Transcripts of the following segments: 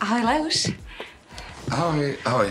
Ahoj, Leuš. Ahoj, ahoj.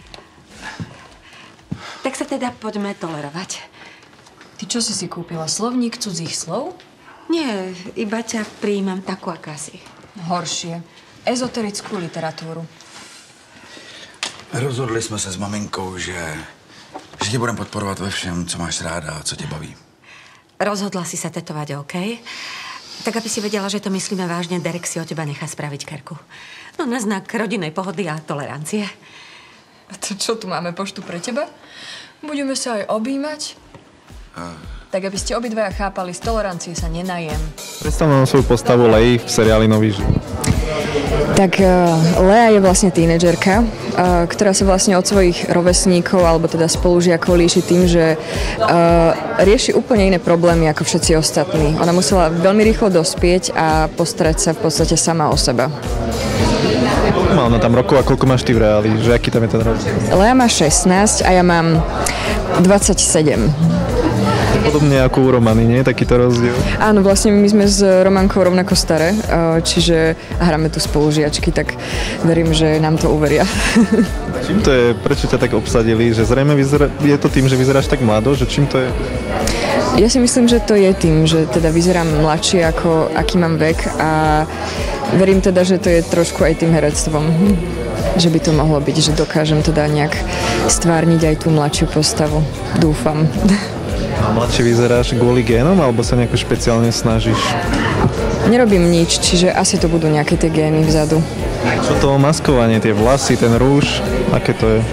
Tak sa teda poďme tolerovať. Ty čo si kúpila? Slovník cudzích slov? Nie, iba ťa prijímam takú, aká si. Horšie. Ezoterickú literatúru. Rozhodli jsme se s maminkou, že tě budeme podporovat ve všem, co máš ráda a co tě baví. Rozhodla si sa tetovať, OK? Tak aby si vedela, že to myslíme vážne, Derek si o teba nechá spraviť kerku. No na znak rodinnej pohody a tolerancie. A to čo, tu máme poštu pre teba? Budeme sa aj objímať? Tak aby ste obidvaja chápali, z tolerancie sa nenajem. Predstav nám svoju postavu Leji v seriáli Nový život. Tak Lea je vlastne tínedžerka, ktorá sa vlastne od svojich rovesníkov alebo teda spolužiakov líši tým, že rieši úplne iné problémy ako všetci ostatní. Ona musela veľmi rýchlo dospieť a postarať sa v podstate sama o seba. Má ona tam rokov a koľko máš ty v reáli? Že aký tam je ten rozdiel? Lea má 16 a ja mám 27. Podobne ako u Romany, nie? Takýto rozdiel. Áno, vlastne my sme s Romankou rovnako staré, čiže hráme tu spolužiačky, tak verím, že nám to uveria. Čím to je? Prečo ťa tak obsadili? Že zrejme je to tým, že vyzeráš tak mlado? Že čím to je? Ja si myslím, že to je tým, že teda vyzerám mladšie ako aký mám vek a verím teda, že to je trošku aj tým herectvom. Že by to mohlo byť, že dokážem teda nejak stvárniť aj tú mladšiu postavu. Dúfam. A mladšie vyzeráš kvôli génom, alebo sa nejako špeciálne snažíš? Nerobím nič, čiže asi to budú nejaké tie gény vzadu. Čo to maskovanie, tie vlasy, ten rúž, aké to je?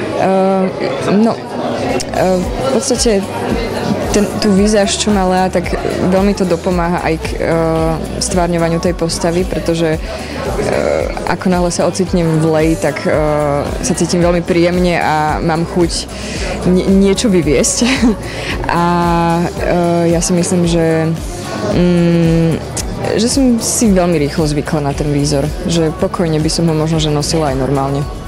V podstate tú výzáž, čo má Lea, tak veľmi to dopomáha aj k stvárňovaniu tej postavy, pretože ako náhle sa ocitnem v Leji, tak sa cítim veľmi príjemne a mám chuť niečo vyviesť. A ja si myslím, že som si veľmi rýchlo zvykla na ten výzor, že pokojne by som ho možno že nosila aj normálne.